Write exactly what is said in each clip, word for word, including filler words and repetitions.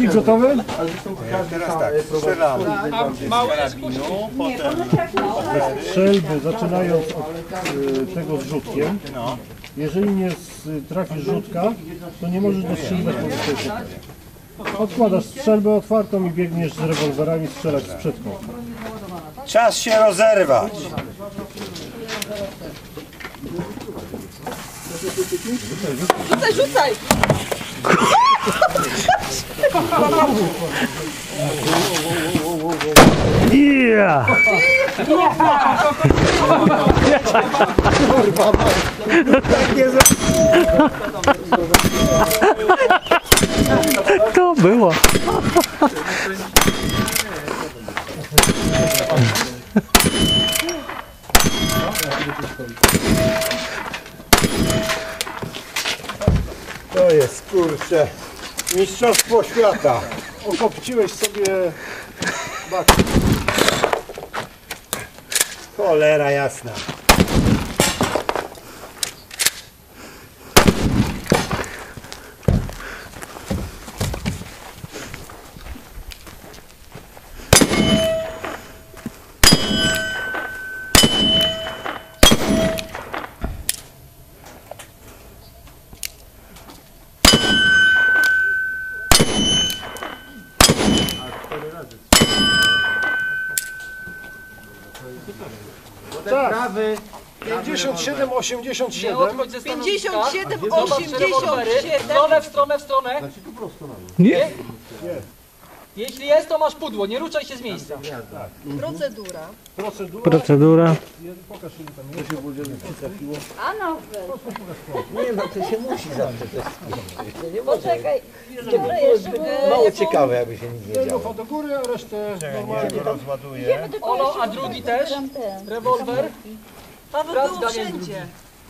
Łucznik gotowy? Teraz tak, strzelamy. Strzelby zaczynając od y, tego z rzutkiem. Jeżeli nie trafisz rzutka, to nie możesz dostrzeliwać pozytywnie. Odkładasz strzelbę otwartą i biegniesz z rewolwerami strzelać z przedką. Czas się rozerwać. Rzucaj, rzucaj! Yeah! To było. To jest, kurczę, mistrzostwo świata. Okopciłeś sobie bak. Cholera jasna. Prawy. pięćdziesiąt siedem osiemdziesiąt siedem. pięćdziesiąt siedem osiemdziesiąt siedem. Stronę w stronę w stronę. Nie. Jeśli jest, to masz pudło, nie ruszaj się z miejsca. Procedura. Procedura. Procedura. Pokaż ile tam jest. A no, Nie no, to się musi zawsze też. poczekaj. Dobra, jeszcze Mało ciekawe, jakby się nic nie działo. Rufa do góry, a resztę normalnie. Nie rozładuję. Olo, a drugi też? Rewolwer? Paweł Raz był Daniel wszędzie.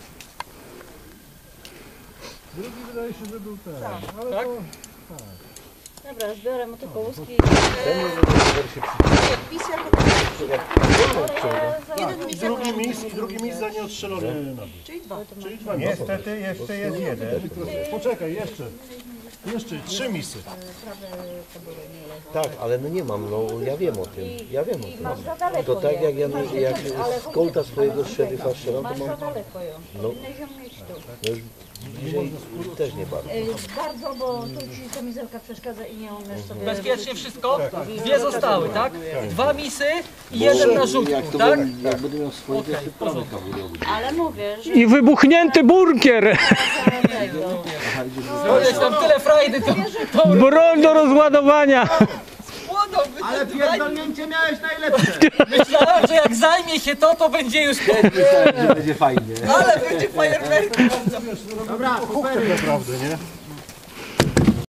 Drugi wydaje się, że był ten. Ale Tak? to... Dobra, zbiorę motokołówki. I drugi mis, i drugi mis za nieostrzelony nabój. Czyli dwa. Czyli dwa. Niestety jeszcze jest jeden. Poczekaj, jeszcze. Jeszcze trzy misy. Tak, ale no nie mam, no ja wiem o tym, ja wiem o tym. Masz za daleko To tak jak ja je. jak Ale z kolta swojego szeryfa strzelam, to Masz za mam daleko ją. No. Powinieneś ją mieć tu. no już bliżej też nie bardzo. Y, Bardzo, bo tu ci kamizelka przeszkadza i nie umiesz sobie... Bezpiecznie wszystko? Dwie zostały, tak? Dwa misy i jeden na rzutku, tak? Jak będę miał swoje, to jeszcze prawy kawałek. Ale mówię, że... I wybuchnięty bunkier. No jest tam tyle frajdy, to, to Broń do rozładowania. ale pierdolnięcie miałeś najlepsze. Myślałem, że jak zajmie się to, to będzie już... Myślałem, że będzie fajnie. Ale będzie fajerwerki. Dobra, kupery naprawdę, nie?